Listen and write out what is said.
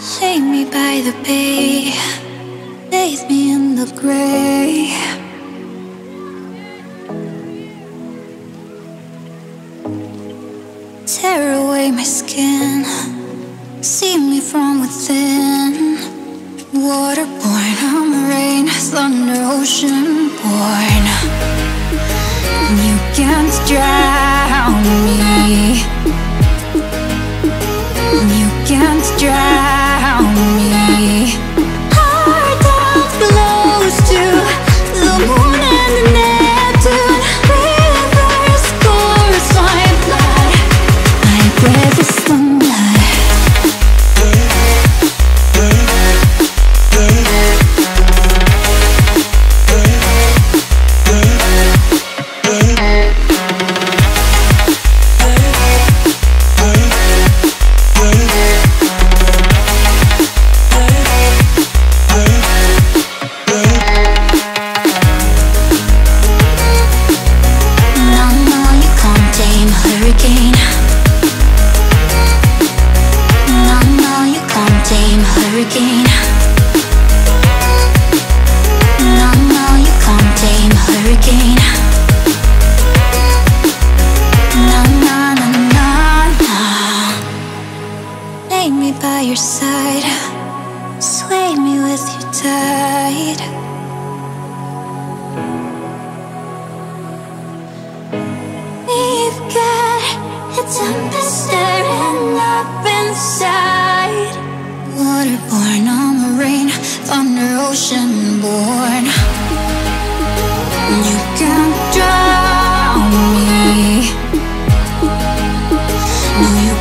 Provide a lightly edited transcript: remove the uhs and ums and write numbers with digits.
Lay me by the bay, bathe me in the gray. Tear away my skin, see me from within. Waterborne, I'm rain, thunder, ocean born. You can't drown me. You can't drown me. Heart out close to the moon and the Neptune. Rivers course my blood, my breath is sunlight. By your side, sway me with your tide. We've got a tempest stirring up inside. Waterborne, I'm a rain, thunder, ocean born. You can't drown me. No, you